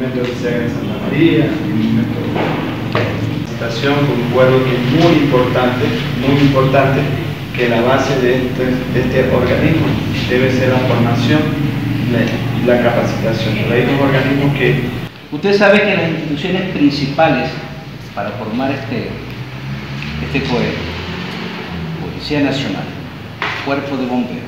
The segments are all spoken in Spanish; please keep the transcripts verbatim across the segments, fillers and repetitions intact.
monumento que se haga en Santa María, el monumento de citación, concuerdo que es muy importante, muy importante que la base de este, de este organismo debe ser la formación y la capacitación. Hay dos organismos que... Usted sabe que las instituciones principales para formar este, este C O E, Policía Nacional, Cuerpo de Bomberos,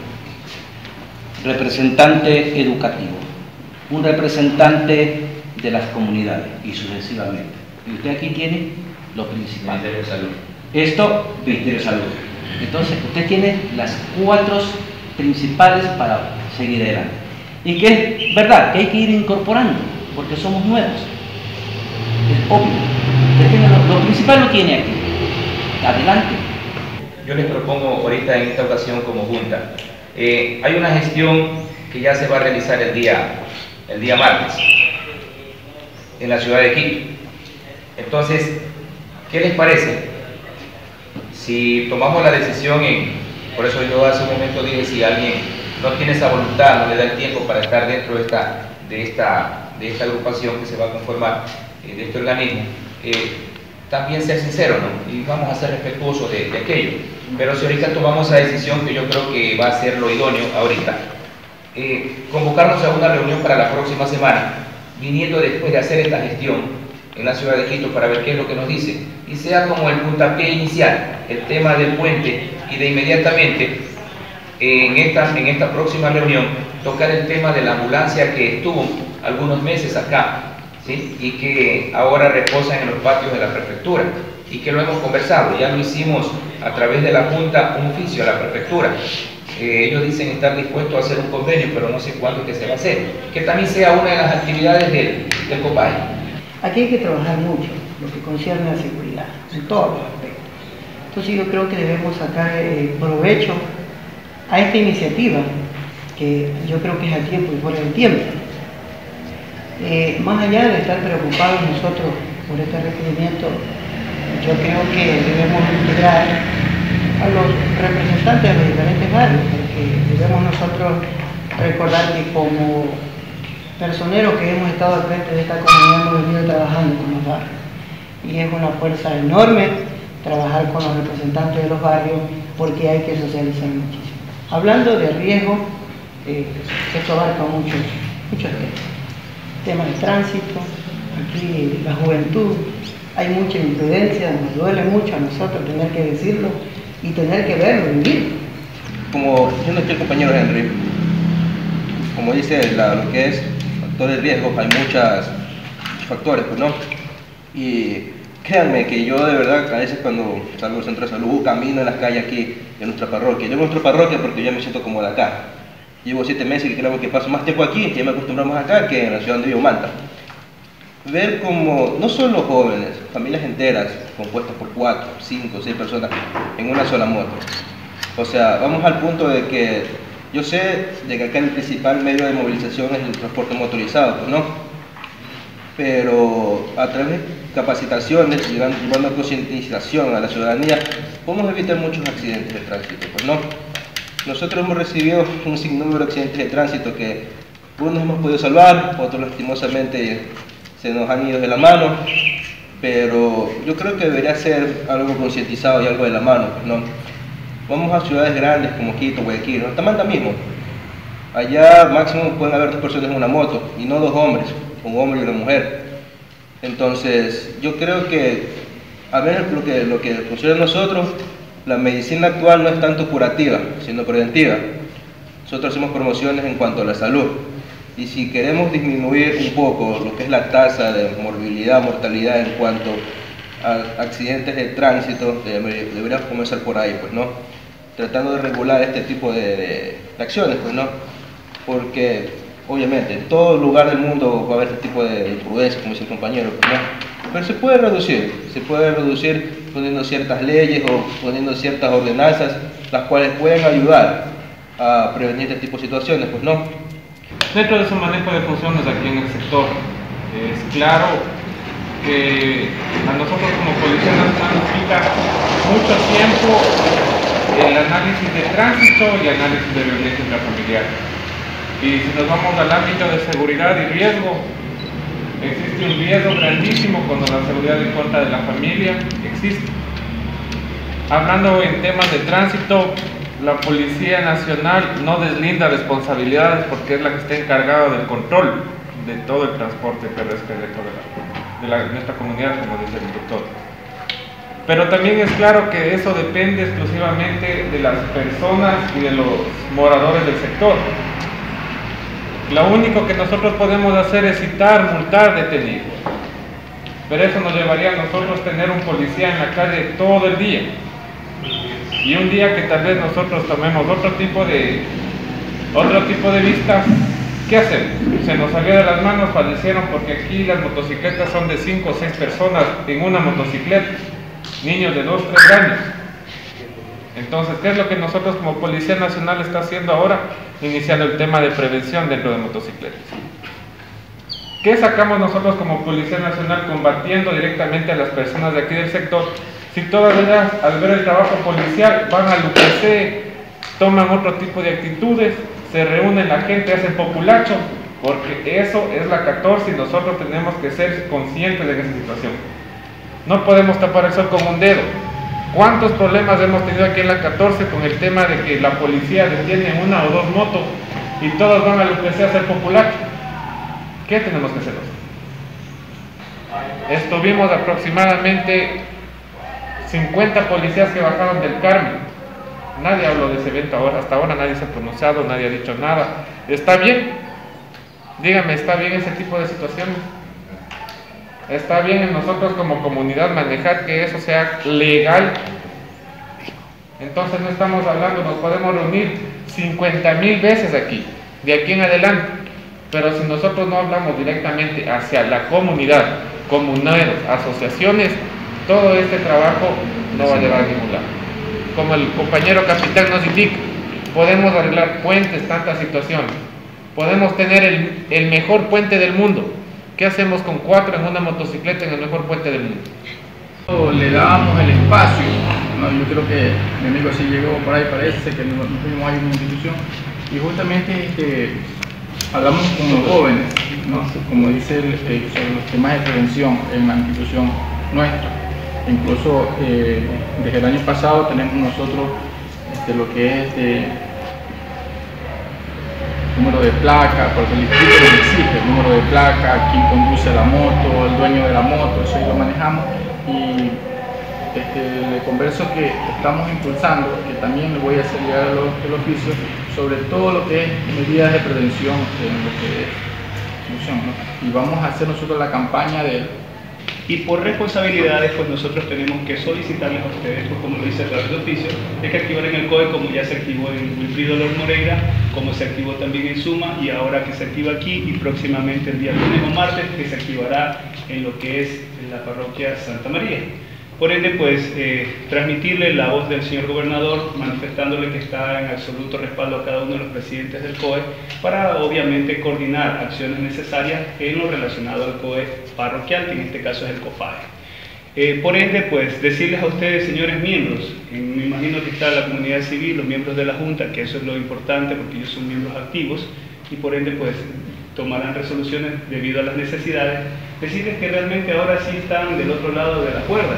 representante educativo, un representante de las comunidades y sucesivamente. Y usted aquí tiene lo principal. Ministerio de Salud. Esto, Ministerio de Salud. Entonces, usted tiene las cuatro principales para seguir adelante. Y que es verdad que hay que ir incorporando, porque somos nuevos. Es obvio. Usted tiene lo, lo principal lo tiene aquí. Adelante. Yo les propongo ahorita en esta ocasión como Junta, eh, hay una gestión que ya se va a realizar el día, el día martes en la ciudad de Quito. Entonces, ¿qué les parece? Si tomamos la decisión, en, por eso yo hace un momento dije, si alguien no tiene esa voluntad, no le da el tiempo para estar dentro de esta, de esta, de esta agrupación que se va a conformar, eh, de este organismo, eh, también ser sincero, ¿no? Y vamos a ser respetuosos de, de aquello. Pero si ahorita tomamos esa decisión, que yo creo que va a ser lo idóneo ahorita, eh, convocarnos a una reunión para la próxima semana, viniendo después de hacer esta gestión en la ciudad de Quito para ver qué es lo que nos dice, y sea como el puntapié inicial, el tema del puente, y de inmediatamente en esta, en esta próxima reunión tocar el tema de la ambulancia que estuvo algunos meses acá, ¿sí? Y que ahora reposa en los patios de la prefectura, y que lo hemos conversado, ya lo hicimos a través de la Junta, un oficio a la prefectura. Eh, ellos dicen estar dispuestos a hacer un convenio, pero no sé cuándo es que se va a hacer, que también sea una de las actividades del, del COPAI. Aquí hay que trabajar mucho, lo que concierne a seguridad, en todos los aspectos. Entonces yo creo que debemos sacar eh, provecho a esta iniciativa, que yo creo que es a tiempo y fuera del tiempo. Eh, más allá de estar preocupados nosotros por este requerimiento, yo creo que debemos integrar a los representantes de los diferentes barrios, porque debemos nosotros recordar que como personeros que hemos estado al frente de esta comunidad hemos venido trabajando con los barrios. Y es una fuerza enorme trabajar con los representantes de los barrios, porque hay que socializar muchísimo. Hablando de riesgo, eh, esto abarca muchos, muchos temas. Temas de tránsito, aquí la juventud, hay mucha imprudencia, nos duele mucho a nosotros tener que decirlo y tener que verlo, vivir. Como yo no estoy compañero Henry, como dice la, lo que es factores de riesgo, hay muchos factores, pues, ¿no? Y créanme que yo de verdad a veces cuando salgo del centro de salud, camino en las calles aquí de nuestra parroquia, yo en nuestra parroquia porque yo me siento como de acá. Llevo siete meses y creo que paso más tiempo aquí, que ya me acostumbramos acá, que en la ciudad donde vivo, Manta. Ver como no solo jóvenes, familias enteras compuestas por cuatro, cinco, seis personas en una sola moto. O sea, vamos al punto de que yo sé de que acá el principal medio de movilización es el transporte motorizado, pues, ¿no? Pero a través de capacitaciones, llevando, llevando concientización a la ciudadanía, podemos evitar muchos accidentes de tránsito, pues, ¿no? Nosotros hemos recibido un sinnúmero de accidentes de tránsito que unos hemos podido salvar, otros lastimosamente se nos han ido de la mano, pero yo creo que debería ser algo concientizado y algo de la mano, pues, ¿no? Vamos a ciudades grandes como Quito, Guayaquil, ¿no? Tamanta mismo. Allá máximo pueden haber dos personas en una moto y no dos hombres, un hombre y una mujer. Entonces, yo creo que, a ver lo que, lo que funciona a nosotros, la medicina actual no es tanto curativa, sino preventiva. Nosotros hacemos promociones en cuanto a la salud. Y si queremos disminuir un poco lo que es la tasa de morbilidad, mortalidad en cuanto a accidentes de tránsito, deberíamos comenzar por ahí, pues, ¿no? Tratando de regular este tipo de, de, de acciones, pues, ¿no? Porque, obviamente, en todo lugar del mundo va a haber este tipo de imprudencia, como dice el compañero, pues, ¿no? Pero se puede reducir, se puede reducir poniendo ciertas leyes o poniendo ciertas ordenanzas, las cuales pueden ayudar a prevenir este tipo de situaciones, pues, ¿no? Dentro de ese manejo de funciones aquí en el sector, es claro que a nosotros como Policía Nacional nos quita mucho tiempo el análisis de tránsito y análisis de violencia intrafamiliar. Y si nos vamos al ámbito de seguridad y riesgo, en existe un riesgo grandísimo cuando la seguridad en contra de la familia existe. Hablando en temas de tránsito, la Policía Nacional no deslinda responsabilidades porque es la que está encargada del control de todo el transporte terrestre dentro de, la, de, la, de nuestra comunidad, como dice el doctor. Pero también es claro que eso depende exclusivamente de las personas y de los moradores del sector. Lo único que nosotros podemos hacer es citar, multar, detener. Pero eso nos llevaría a nosotros tener un policía en la calle todo el día. Y un día que tal vez nosotros tomemos otro tipo de, otro tipo de vistas, ¿qué hacemos? Se nos salió de las manos, fallecieron porque aquí las motocicletas son de cinco o seis personas en una motocicleta, niños de dos o tres años. Entonces, ¿qué es lo que nosotros como Policía Nacional está haciendo ahora? Iniciando el tema de prevención dentro de motocicletas. ¿Qué sacamos nosotros como Policía Nacional combatiendo directamente a las personas de aquí del sector? Si todas ellas, al ver el trabajo policial, van al U P C, toman otro tipo de actitudes, se reúnen la gente, hacen populacho, porque eso es la catorce y nosotros tenemos que ser conscientes de esa situación. No podemos tapar el sol con un dedo. ¿Cuántos problemas hemos tenido aquí en la catorce con el tema de que la policía detiene una o dos motos y todos van al U P C a hacer populacho? ¿Qué tenemos que hacer nosotros? Estuvimos aproximadamente cincuenta policías que bajaron del Carmen. Nadie habló de ese evento ahora, hasta ahora nadie se ha pronunciado, nadie ha dicho nada. ¿Está bien? Dígame, ¿está bien ese tipo de situaciones? ¿Está bien en nosotros como comunidad manejar que eso sea legal? Entonces no estamos hablando, nos podemos reunir cincuenta mil veces aquí, de aquí en adelante, pero si nosotros no hablamos directamente hacia la comunidad, comuneros, asociaciones, todo este trabajo no va a llevar a ningún lado. Como el compañero capitán nos indica, podemos arreglar puentes, tantas situaciones, podemos tener el, el mejor puente del mundo. ¿Qué hacemos con cuatro en una motocicleta en el mejor puente del mundo? Le dábamos el espacio, ¿no? Yo creo que mi amigo sí llegó por ahí, parece que no fuimos ahí en una institución, y justamente este, hablamos con los jóvenes, ¿no? Como dice el, eh, sobre los temas de prevención en la institución nuestra. Incluso eh, desde el año pasado tenemos nosotros este, lo que es este, número de placa, porque el distrito nos exige el número de placa, quién conduce la moto, el dueño de la moto, eso ahí lo manejamos. Y este, le converso que estamos impulsando, que también le voy a hacer llegar el, el oficio, sobre todo lo que es medidas de prevención en lo que es función, ¿no? Y vamos a hacer nosotros la campaña de... Y por responsabilidades, pues nosotros tenemos que solicitarles a ustedes, pues como lo dice a través de oficio, de que activen el C O E como ya se activó en Wilfrido Lor Moreira, como se activó también en Suma, y ahora que se activa aquí, y próximamente el día lunes o martes, que se activará en lo que es en la parroquia Santa María. Por ende, pues, eh, transmitirle la voz del señor gobernador, manifestándole que está en absoluto respaldo a cada uno de los presidentes del C O E, para obviamente coordinar acciones necesarias en lo relacionado al C O E parroquial, que en este caso es el COPAE. Eh, por ende, pues, decirles a ustedes, señores miembros, en, me imagino que está la comunidad civil, los miembros de la Junta, que eso es lo importante porque ellos son miembros activos, y por ende, pues, tomarán resoluciones debido a las necesidades, decirles que realmente ahora sí están del otro lado de la cuerda.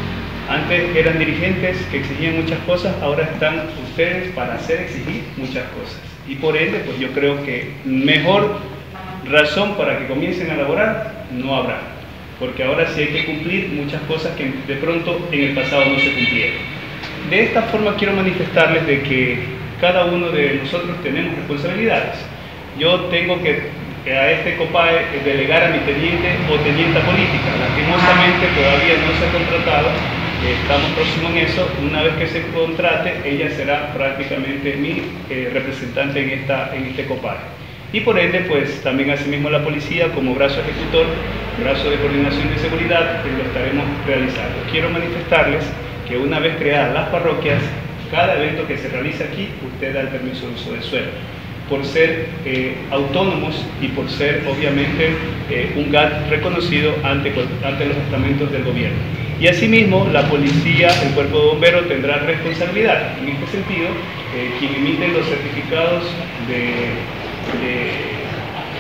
Antes eran dirigentes que exigían muchas cosas, ahora están ustedes para hacer exigir muchas cosas. Y por ende, pues yo creo que mejor razón para que comiencen a elaborar no habrá, porque ahora sí hay que cumplir muchas cosas que de pronto en el pasado no se cumplieron. De esta forma quiero manifestarles de que cada uno de nosotros tenemos responsabilidades. Yo tengo que a este COPAE delegar a mi teniente o tenienta política. Lastimosamente todavía no se ha contratado, estamos próximos en eso. Una vez que se contrate, ella será prácticamente mi eh, representante en, esta, en este COPAE. Y por ende, pues también asimismo la policía como brazo ejecutor, brazo de coordinación de seguridad, pues, lo estaremos realizando. Quiero manifestarles que una vez creadas las parroquias, cada evento que se realiza aquí, usted da el permiso de uso del suelo, por ser eh, autónomos y por ser obviamente eh, un G A T reconocido ante, ante los estamentos del gobierno. Y asimismo la policía, el cuerpo de bomberos tendrá responsabilidad. En este sentido, eh, quien emite los certificados de, de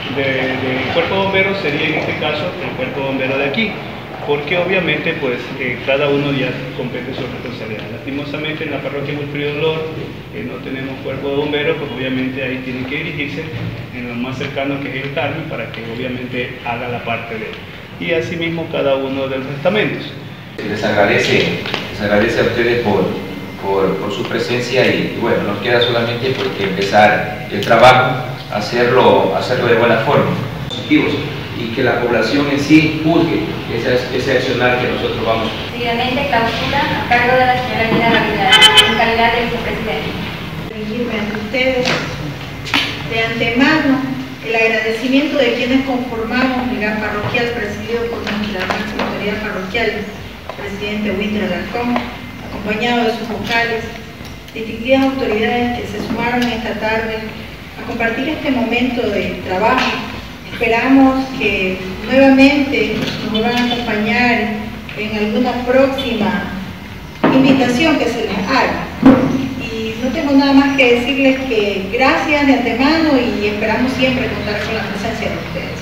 de, de cuerpo de bomberos sería en este caso el cuerpo de bombero de aquí, porque obviamente pues eh, cada uno ya compete su responsabilidad. Lastimosamente en la parroquia Wilfrido Dolor eh, no tenemos cuerpo de bomberos, pues obviamente ahí tienen que dirigirse en lo más cercano que es el Carmen para que obviamente haga la parte de él. Y asimismo cada uno de los estamentos. Les agradece, les agradece a ustedes por, por, por su presencia y, y bueno, nos queda solamente pues, que empezar el trabajo, hacerlo, hacerlo de buena forma, positivos, y que la población en sí juzgue ese, ese accionar que nosotros vamos. Seguidamente clausura a cargo de la señora Lina Navidad, en calidad de vicepresidente. Dirigirme ante ustedes de antemano el agradecimiento de quienes conformamos el G A M parroquial presidido por nuestra máxima autoridad parroquial, presidente Winter Alarcón, acompañado de sus vocales, distinguidas autoridades que se sumaron esta tarde a compartir este momento de trabajo. Esperamos que nuevamente nos vuelvan a acompañar en alguna próxima invitación que se les haga. Y no tengo nada más que decirles que gracias de antemano y esperamos siempre contar con la presencia de ustedes.